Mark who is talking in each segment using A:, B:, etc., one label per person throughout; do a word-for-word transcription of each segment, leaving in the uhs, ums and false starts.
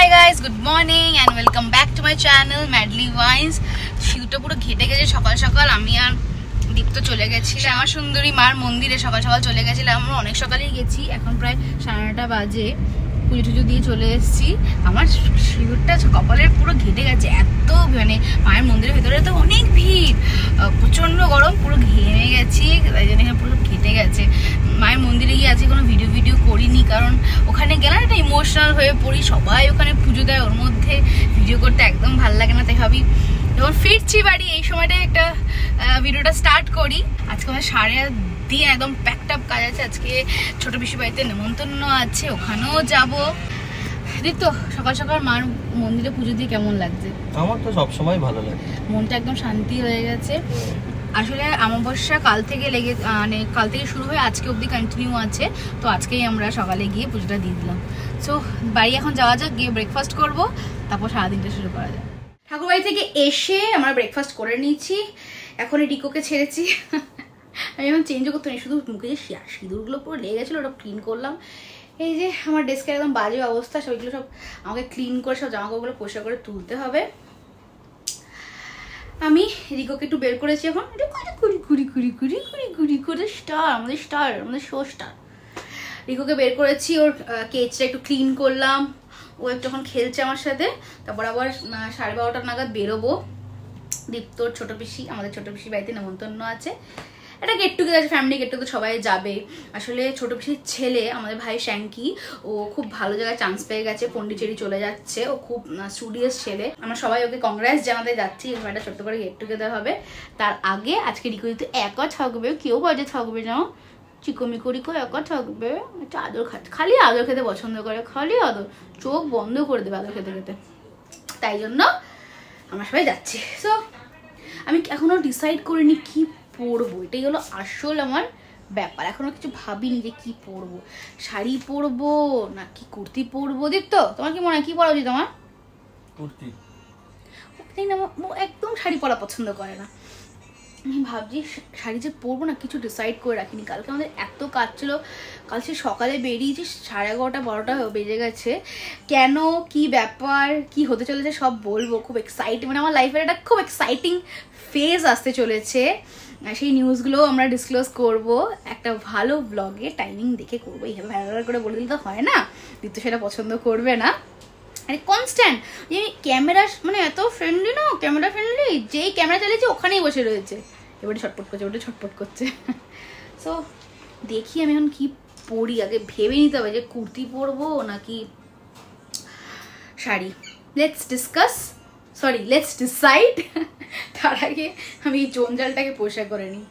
A: High guys, good morning and welcome back to my channel Madly Wines. শীতটা পুরো ঘেটে গেছে। সকাল সকাল আমি আর দীপ্ত চলে গেছি শ্যামা সুন্দরী মার মন্দিরে। সকাল সকাল চলে গেছিলাম, আমরা অনেক সকালেই গেছি। এখন প্রায় সাড়ে নটা বাজে। পুজো টুজো দিয়ে চলে এসেছি। আমার শীতটা কপালের পুরো ঘেটে গেছে, এত মানে মায়ের মন্দিরের ভেতরে তো অনেক ভিড়, প্রচন্ড গরম, পুরো ঘেমে গেছি। তাই জন্য পুরো ঘেটে গেছে। মায়ের মন্দিরে গিয়ে আজকে কোনো ভিডিও ভিডিও করিনি, কারণ ওখানে গেলাম একটা ইমোশনাল হয়ে পড়ি। সবাই ওখানে পুজো দেয়, ওর মধ্যে ভিডিও করতে একদম ভালো লাগে না। তাই ভাবি যখন ফিরছি বাড়ি এই সময়টায় একটা ভিডিওটা স্টার্ট করি। আজকে আমার সাড়ে দিন একদম প্যাকড আপ কাজ আছে। আজকে ছোট পিসি বাড়িতে নেমন্তন্ন আছে, ওখানেও যাব। দীপ্ত, সকাল সকাল মার মন্দিরে পুজো দিয়ে কেমন লাগছে?
B: আমার তো সবসময় ভালো লাগে,
A: মনটা একদম শান্তি হয়ে গেছে। আসলে অমাবস্যা কাল থেকে লেগে মানে কাল থেকে শুরু হয়ে আজকে অবধি কন্টিনিউ আছে। তো আজকেই আমরা সকালে গিয়ে পুজোটা দিয়ে দিলাম। সো বাড়ি এখন যাওয়া যাক, গিয়ে ব্রেকফাস্ট করবো, তারপর সারাদিনটা শুরু করা যায়। ঠাকুর বাড়ি থেকে এসে আমরা ব্রেকফাস্ট করে নিয়েছি। এখন রিকোকে ছেড়েছি। আমি এখন চেঞ্জও করতে নেই, শুধু মুখে যে সিঁদুরগুলো পুরো লেগে গেছিলো ওটা ক্লিন করলাম। এই যে আমার ডেস্কের একদম বাজে অবস্থা, সবগুলো সব আমাকে ক্লিন করে সব জামাকাপড়গুলো পরিষ্কার করে তুলতে হবে। আমি রিকোকে একটু বের করেছি এখন, ঘুরি ঘুরি ঘুরি ঘুরি ঘুরি ঘুরি করে স্টার, আমাদের স্টার, আমাদের শো স্টার। রিকোকে বের করেছি, ওর কেচটা একটু ক্লিন করলাম। ও একটু এখন খেলছে আমার সাথে। তারপর আবার সাড়ে বারোটার নাগাদ বেরোবো। দীপ্তর ছোট পিসি, আমাদের ছোট পিসি বাড়িতে নেমন্তন্ন আছে, একটা গেট টুগেদার আছে, ফ্যামিলি গেট টুগেদার, সবাই যাবে। আসলে ছোট পিসির ছেলে আমাদের ভাই শ্যাঙ্কি, ও খুব ভালো জায়গায় চান্স পেয়ে গেছে, পন্ডিচেরি চলে যাচ্ছে। ও খুব স্টুডিয়াস ছেলে, আমরা সবাই ওকে কংগ্রেস জানাতে যাচ্ছি। এবার একটা ছোট্ট করে গেট টুগেদার হবে। তার আগে আজকে রিকো তো একা থাকবে, কেউ বাজে থাকবে না, চিকোমিকো রিকো একা থাকবে। একটা আদর খাচ্ছে, খালি আদর খেতে পছন্দ করে, খালি আদর, চোখ বন্ধ করে দেবে আদর খেতে খেতে। তাই জন্য আমরা সবাই যাচ্ছি। সো আমি এখনো ডিসাইড করিনি কি পরবো, এটাই হলো আসল আমার ব্যাপার। এখনো কিছু ভাবিনি যে কি পরবো, শাড়ি পরবো নাকি কুর্তি পরবো। দীপ্ত, তোমার কি মনে হয় কি পরা উচিত? আমার
B: কুর্তি,
A: একদম শাড়ি পরা পছন্দ করে না। আমি ভাবছি শাড়ি যে পরবো না, কিছু ডিসাইড করে রাখিনি। কালকে আমাদের এত কাজ ছিল, কাল সে সকালে বেরিয়েছি, সাড়ে এগারোটা বারোটা বেজে গেছে। কেন, কি ব্যাপার, কি হতে চলেছে সব বলবো। খুব এক্সাইটিং, মানে আমার লাইফের একটা খুব এক্সাইটিং ফেজ আসতে চলেছে। সেই নিউজগুলোও আমরা ডিসক্লোজ করব একটা ভালো ব্লগে, টাইমিং দেখে করবো। এইভাবে ভালো করে বলে দিলে তো হয় না, দীপ্ত সেটা পছন্দ করবে না। মানে কনস্ট্যান্ট যে ক্যামেরা, মানে এত ফ্রেন্ডলি না, ক্যামেরা ফ্রেন্ডলি, যেই ক্যামেরা চালিয়েছে ওখানেই বসে রয়েছে, এবারে ছটপট করছে, ওটা ছটপট করছে। সো দেখি আমি এখন কি পরি, আগে ভেবে নিতে হবে যে কুর্তি পরবো নাকি sari. Let's discuss, sorry let's decide. তার আগে আমি এই জঞ্জালটাকে পরিষ্কার করে নিই।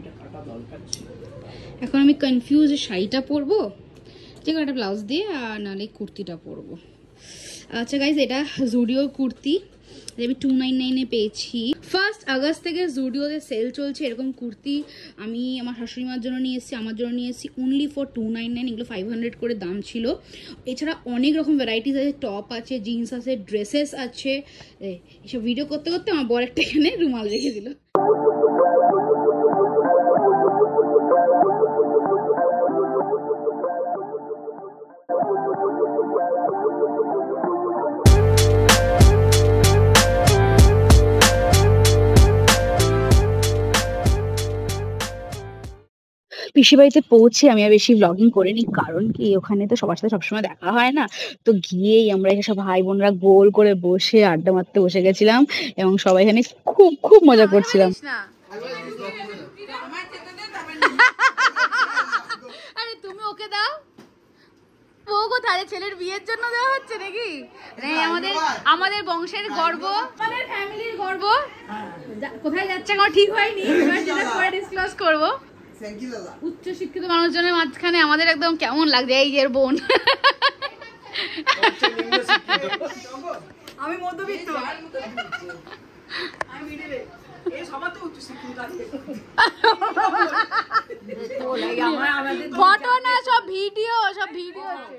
A: এখন আমি কনফিউজ, শাড়িটা পরবো যে কোনো একটা ব্লাউজ দিয়ে, আর নাহলে কুর্তিটা পরবো। আচ্ছা গাইজ, এটা জুডিওর কুর্তি, আমি টু নাইন নাইনে পেয়েছি। ফার্স্ট আগস্ট থেকে জুডিওতে সেল চলছে এরকম কুর্তি। আমি আমার শাশুড়ি মার জন্য নিয়ে এসেছি, আমার জন্য নিয়ে এসেছি only for two nine nine. এগুলো ফাইভ হান্ড্রেড করে দাম ছিল। এছাড়া অনেক রকম ভ্যারাইটিস আছে, টপ আছে, জিন্স আছে, ড্রেসেস আছে। এসব ভিডিও করতে করতে আমার বর একটা এখানে রুমাল রেখে দিল। পিসি বাড়িতে পৌঁছে আমি আর বেশি ব্লগিং করিনি, কারণ কি ওখানে তো সবার সাথে সবসময় দেখা হয় না। তো গিয়েই আমরা এখানে সব ভাই বোনরা গোল করে বসে আড্ডা মারতে বসে গেছিলাম, এবং সবাই এখানে খুব খুব মজা করছিলাম। আরে তুমি ওকে দাও, ও কোথায় ছেলের বিয়ের জন্য দেওয়া হচ্ছে নাকি? আমাদের আমাদের বংশের গর্ব, আমাদের ফ্যামিলির গর্ব। কোথায় যাচ্ছে আমার ঠিক হয়নি, এবার যেটা পরে ডিসক্লোজ করবো। উচ্চ শিক্ষিত মানুষজনের মাঝখানে আমাদের একদম কেমন লাগছে এই যে বোন।
C: আমি মধ্যবিত্ত, আমি মিডিলে, এই সবার তো উচ্চ শিক্ষিত আছে।
A: ফটো না, সব ভিডিও, সব ভিডিও আছে।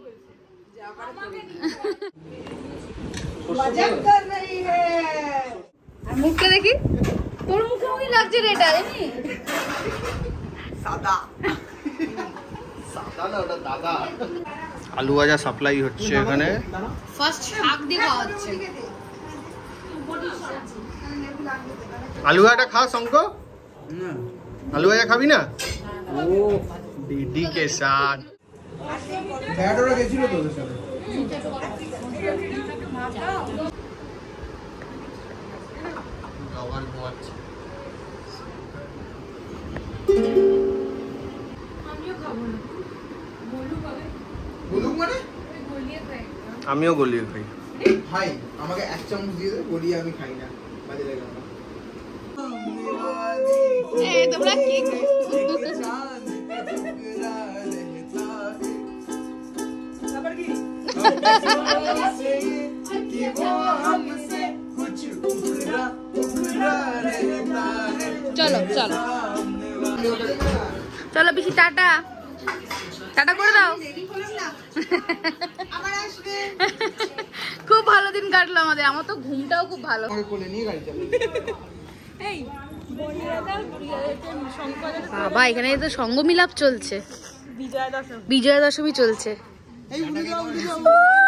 C: मजाक कर रही है।
A: মুখটা দেখি, তোর মুখে ওই লাগছে রে, এটা জানি
C: সাদা
B: সাদা না, ওটা দাদা।
D: আলু ভাজা সাপ্লাই হচ্ছে এখানে।
A: ফার্স্ট শাক দিয়ে খাওয়া হচ্ছে।
D: আলু ভাজাটা খা শঙ্ক, আলু ভাজা খাবি না? ও দিদি কে সাথ ব্যাডরা গেছিল তোদের সাথে। বাবার ঘুমাচ্ছে। আমিও গলিয়ে খাই
E: ভাই, আমাকে এক চামচ দিয়ে দে, গলিয়ে আমি খাই না, বাজে লাগে আমার।
A: এই তোমরা কি
C: তারপর কি
A: চলো চলো চলো পিসি, টাটা টাটা করে দাও। খুব ভালো দিন কাটলো আমাদের, আমার তো ঘুমটাও খুব ভালো।
E: কোলে নিয়ে গাড়ি চালাবো।
A: বাবা এখানে তো সঙ্গ মিলাপ চলছে,
C: বিজয়া দশমী
A: বিজয়া দশমী চলছে।
E: এই উঠে যাও, উঠে যাও।